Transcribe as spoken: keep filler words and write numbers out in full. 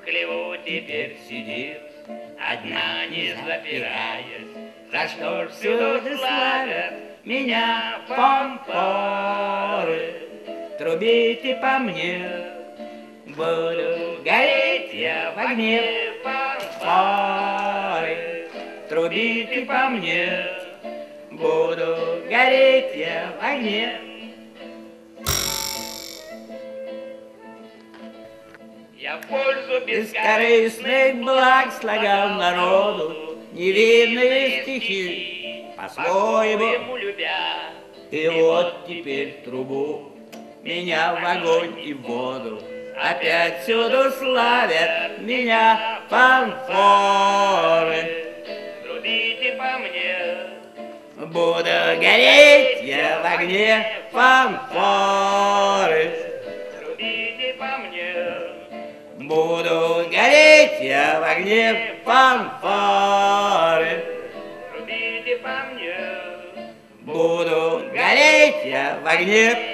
хлеву теперь сидит, одна не запираясь. За что ж всюду славят меня фанфары? Трубите по мне, буду гореть я в огне фанфары. Трубите по мне, буду гореть я в огне. Я в пользу бескорыстных благ слагал народу невинные стихи, по-своему любя. И вот теперь трубу меня в огонь и в воду, опять всюду славят меня фанфары. Трубите по мне, буду гореть я в огне фанфары. Трубите по мне, буду гореть я в огне фанфары. Трубите по мне, буду гореть я в огне